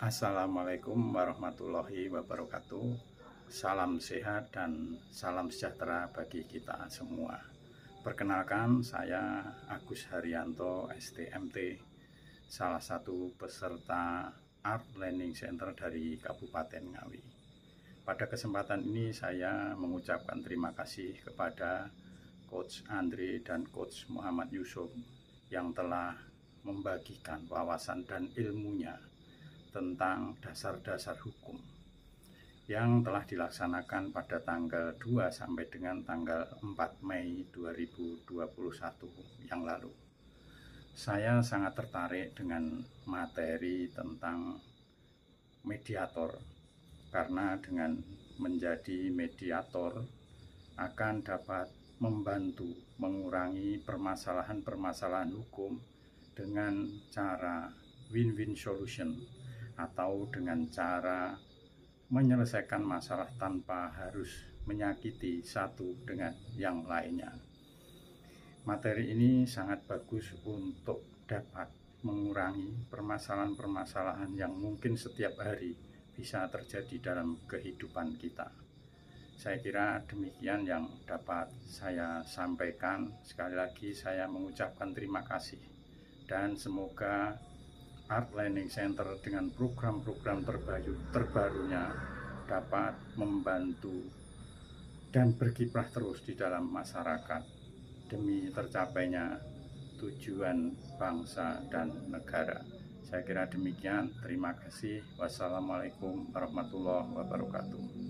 Assalamualaikum warahmatullahi wabarakatuh. Salam sehat dan salam sejahtera bagi kita semua. Perkenalkan, saya Agus Haryanto, STMT, salah satu peserta Art Learning Center dari Kabupaten Ngawi. Pada kesempatan ini saya mengucapkan terima kasih kepada Coach Andre dan Coach Muhammad Yusuf yang telah membagikan wawasan dan ilmunya tentang dasar-dasar hukum yang telah dilaksanakan pada tanggal 2 sampai dengan tanggal 4 Mei 2021 yang lalu. Saya sangat tertarik dengan materi tentang mediator, karena dengan menjadi mediator akan dapat membantu mengurangi permasalahan-permasalahan hukum dengan cara win-win solution, atau dengan cara menyelesaikan masalah tanpa harus menyakiti satu dengan yang lainnya. Materi ini sangat bagus untuk dapat mengurangi permasalahan-permasalahan yang mungkin setiap hari bisa terjadi dalam kehidupan kita. Saya kira demikian yang dapat saya sampaikan. Sekali lagi saya mengucapkan terima kasih, dan semoga Art Learning Center dengan program-program terbarunya dapat membantu dan berkiprah terus di dalam masyarakat demi tercapainya tujuan bangsa dan negara. Saya kira demikian. Terima kasih. Wassalamualaikum warahmatullahi wabarakatuh.